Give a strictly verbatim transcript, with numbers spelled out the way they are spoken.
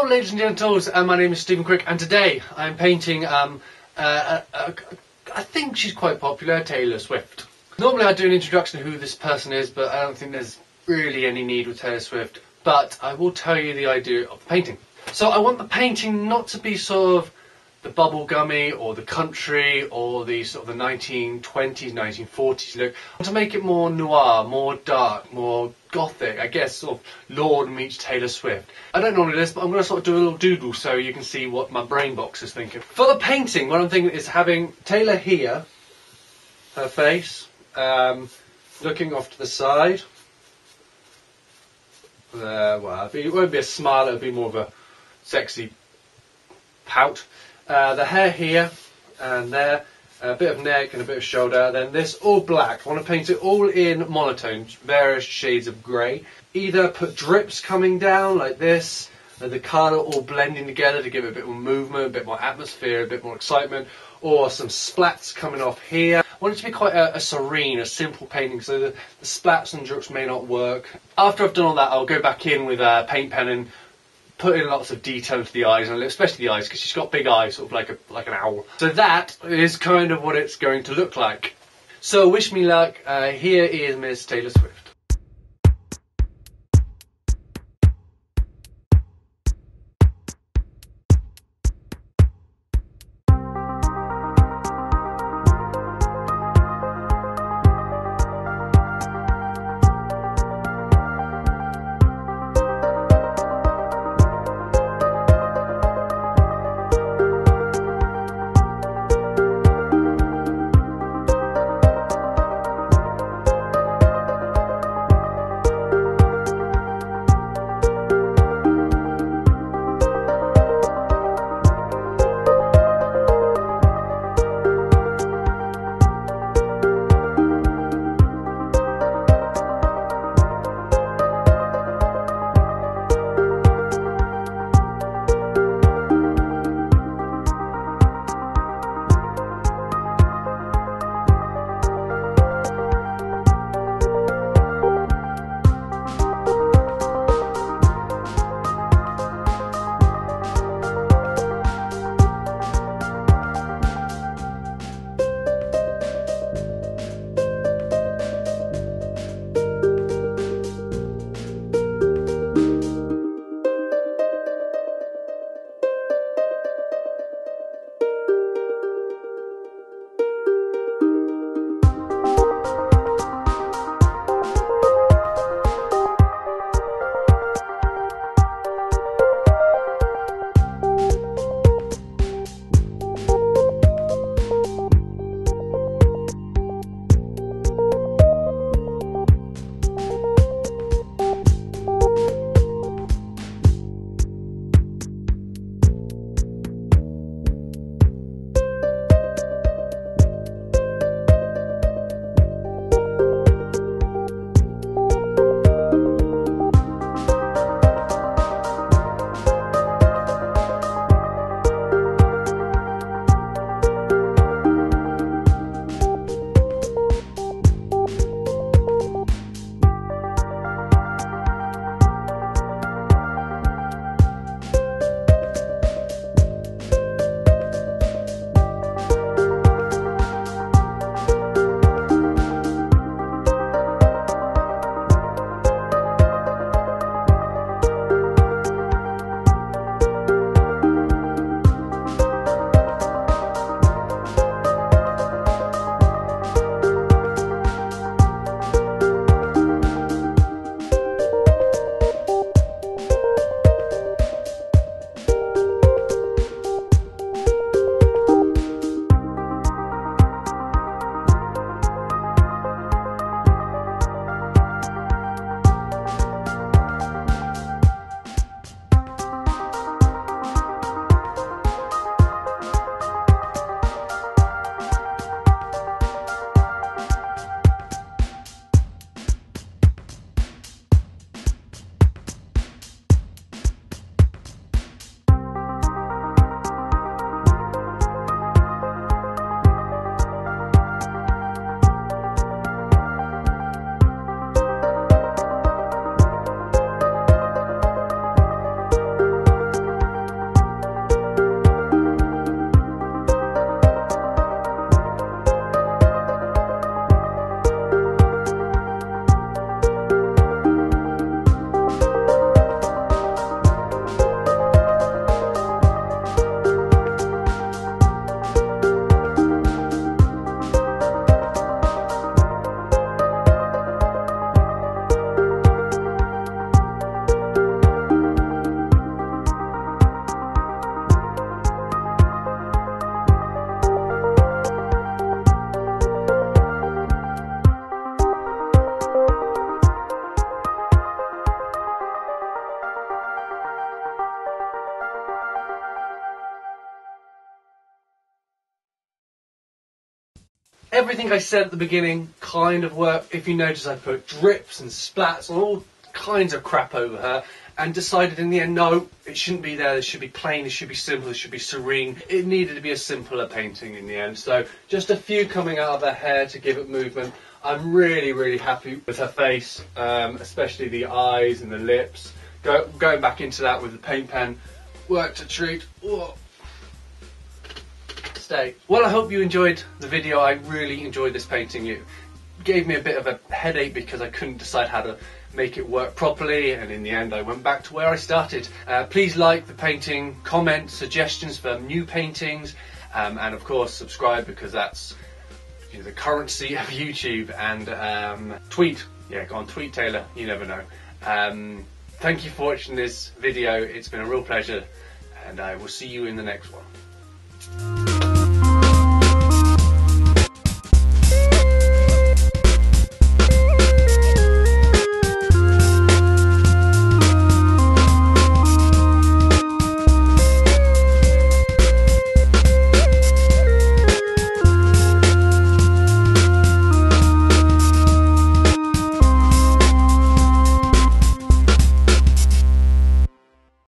Hello ladies and gentles, uh, my name is Stephen Crick and today I'm painting, um, uh, uh, uh, I think she's quite popular, Taylor Swift. Normally I do an introduction to who this person is, but I don't think there's really any need with Taylor Swift, but I will tell you the idea of the painting. So I want the painting not to be sort of the bubblegummy or the country or the sort of the nineteen twenties, nineteen forties look. I want to make it more noir, more dark, more gothic, I guess sort of Lorde meets Taylor Swift. I don't normally do this, but I'm going to sort of do a little doodle so you can see what my brain box is thinking. For the painting, what I'm thinking is having Taylor here, her face, um, looking off to the side. Uh, well, it won't be a smile, it'll be more of a sexy pout. Uh, the hair here and there, a bit of neck and a bit of shoulder, then this all black. I want to paint it all in monotones, various shades of grey. Either put drips coming down like this, and the colour all blending together to give it a bit more movement, a bit more atmosphere, a bit more excitement, or some splats coming off here. I want it to be quite a, a serene, a simple painting, so the, the splats and drips may not work. After I've done all that, I'll go back in with a paint pen and put in lots of detail into the eyes, and especially the eyes, because she's got big eyes, sort of like a like an owl. So that is kind of what it's going to look like. So wish me luck. Uh, here is Miss Taylor Swift. everything I said at the beginning kind of worked. If you notice, I put drips and splats and all kinds of crap over her, and decided in the end, no, it shouldn't be there. It should be plain, it should be simple, it should be serene. It needed to be a simpler painting in the end. So just a few coming out of her hair to give it movement. I'm really, really happy with her face, um, especially the eyes and the lips. Go, going back into that with the paint pen, worked a treat. Whoa. Stay. Well, I hope you enjoyed the video. I really enjoyed this painting. It gave me a bit of a headache because I couldn't decide how to make it work properly, and in the end I went back to where I started. Uh, please like the painting, comment suggestions for new paintings, um, and of course subscribe, because that's, you know, the currency of YouTube. And um, tweet, yeah, go on, tweet Taylor, you never know. Um, thank you for watching this video. It's been a real pleasure, and I will see you in the next one.